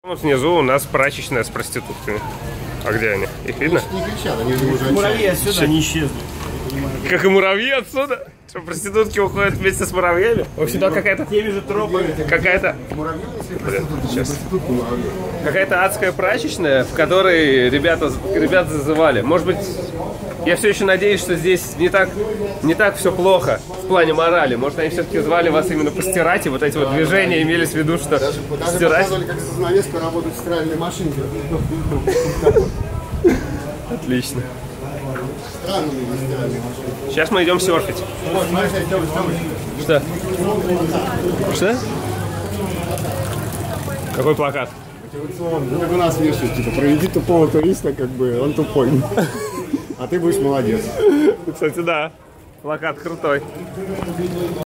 Вот внизу у нас прачечная с проститутками. А где они? Их видно? Не кричат, они уже Муравьи отсюда не исчезнут. Как и муравьи отсюда? Что, проститутки уходят вместе с муравьями? О, сюда какая-то... Теми же тропами. Какая-то... муравьи, если Блин, сейчас. муравьи. Какая-то адская прачечная, в которой ребят зазывали. Может быть, я все еще надеюсь, что здесь не так все плохо в плане морали. Может, они все-таки звали вас именно постирать, и вот эти вот движения имелись в виду, что Даже стирать. показывали, как за занавеской работают стиральные машинки. Отлично. Странные стиральные машинки. Сейчас мы идем серфить. Вот, смотри, Что? Что? Какой плакат? ну, как у нас вешают, типа, проведи тупого туриста, как бы, он тупой. А ты будешь молодец. Кстати, да. Плакат крутой.